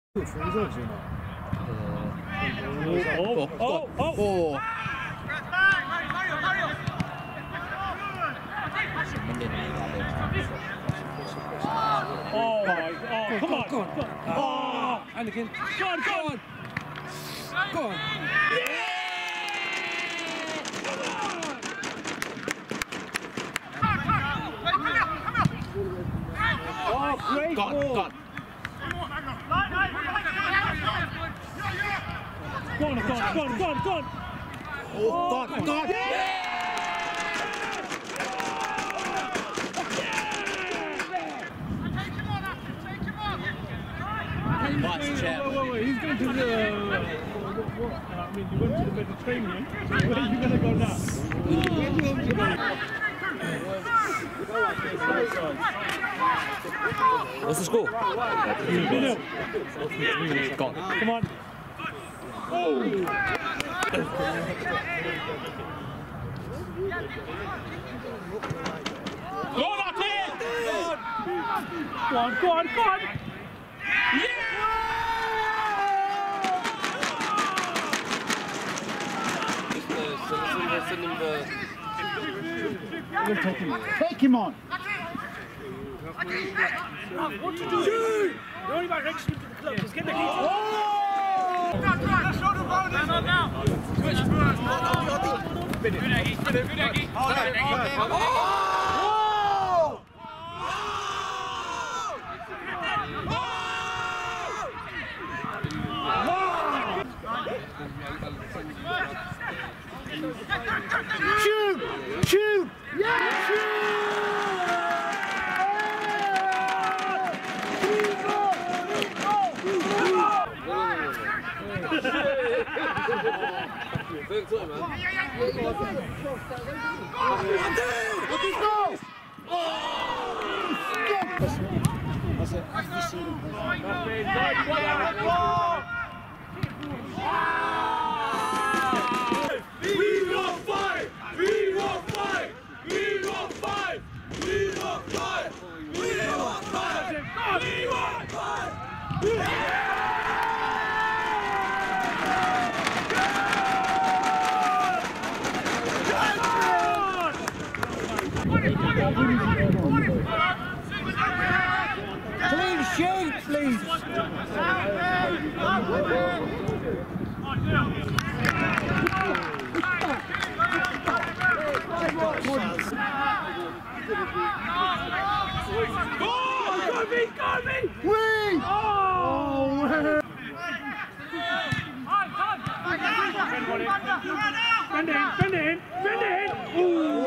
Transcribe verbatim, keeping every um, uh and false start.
Good for results or not? Oh, oh, oh, oh, oh. Oh my, oh, come on, go on. Go on. Oh, and again. Go on, go on. Go on. Yeah! Oh, great God, ball. God. Go on, go on, go on, go on, go on. Oh, God, God. God. Yeah! Nice chair. Wait, wait, wait, he's going to the... Uh, what, what, I mean, you went to the Mediterranean. Where are you going to go now? Where do you want to go? What's the score? two nil. Gone. Come on. Oh! Go on, Ati! Go on, go on, go on! Yeah! Take him on. What to do? Shoot! The only direction to the club is get the key. Oh! Now, now! Switch! Good Eggy! Good Eggy! Hold it, hold it! Oh! Shoot! Shoot! Yeah! Clean sheet, please. Go me, go me! Wing! Oh! Bend in, bend in, bend in! Ooh!